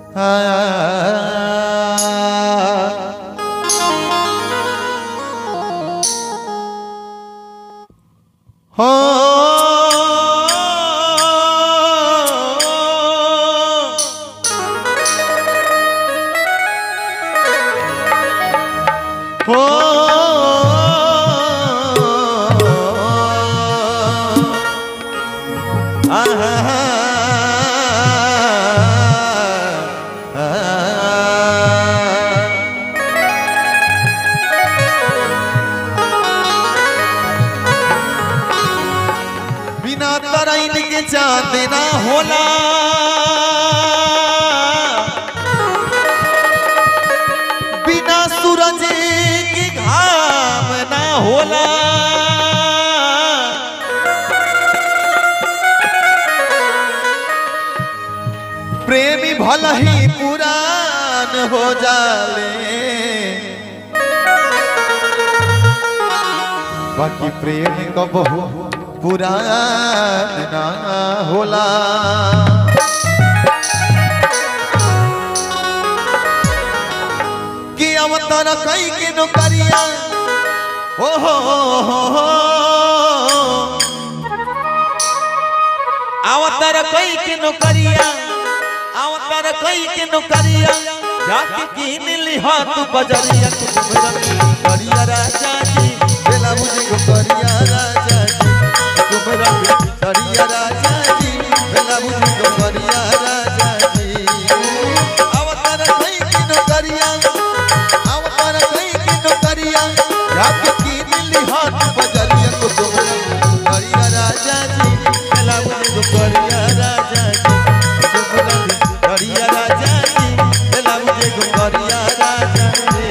बिना तराइन के चांद ना होला, बिना सूरज के घाम ना होला, प्रेमी भला ही पुरान हो जाले, बाकी प्रेम कबहू पुरान ना होला। कि अवतार कई के नौकरिया हो अवतार कई के नौकरिया, अवतार कई के नौकरिया, जाके कीन लिहा तू बजरिया, करिया राजा जी बेला मुझे को करिया राजा जी, तुमरा करिया राजा जी बेला मुझे को करिया राजा जी। अवतार कई की नौकरिया, अवतार कई की नौकरिया, जाके कीन लिहा तू बजरिया, तो तुमरा करिया राजा जी बेला मुझे को करिया राजा जी, तुमरा करिया राजा जी बेला मुझे को करिया राजा जी।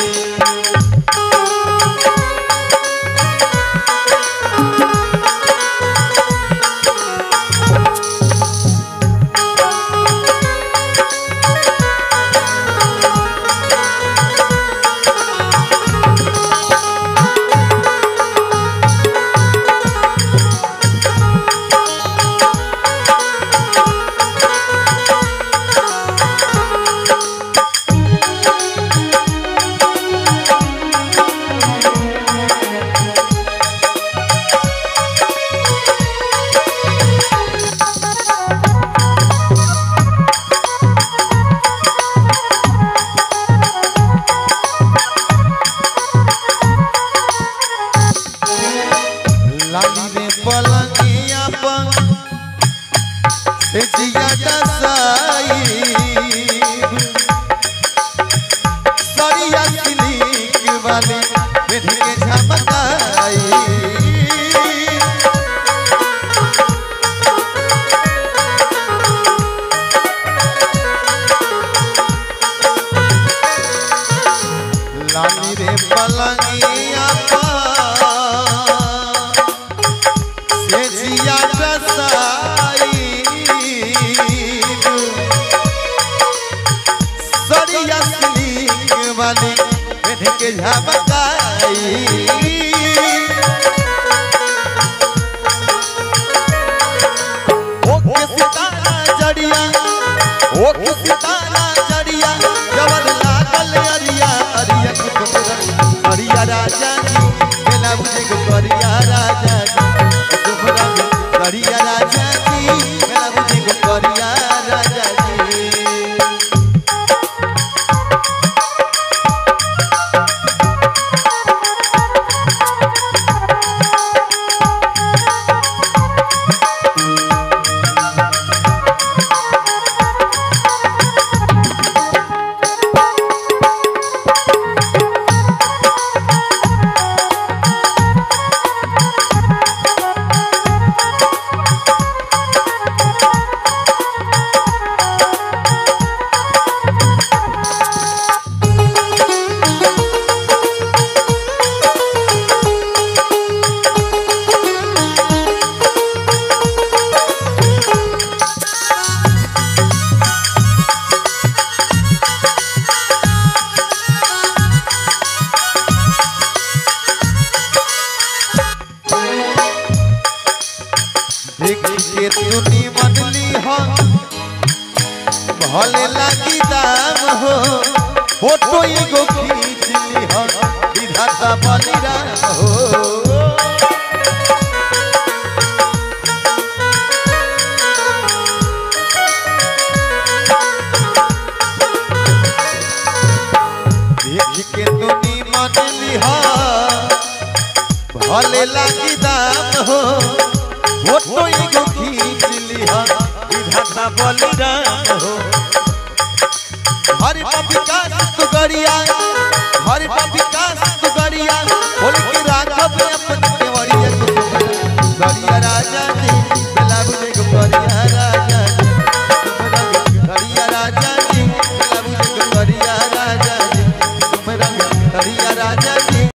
पलंगिया पर से जिया दसाई, सरिया सिलिक वाले बैठ के झमकाई, लाली रे पलंगिया वाले बैठ के झमकाई, ओ के सितारा जड़िया, ओ के सितारा जड़िया, जवन लागल अरिया अरिया को अरिया राजा जी बेला मुझे को करिया राजा जी, तुमरा करिया राजा जी बेला मुझे को करिया राजा जी। भले लागी दाम हो फोटो एगो खींच लिह विधाता बलिराम हो देख के तू मन लिह भले लागी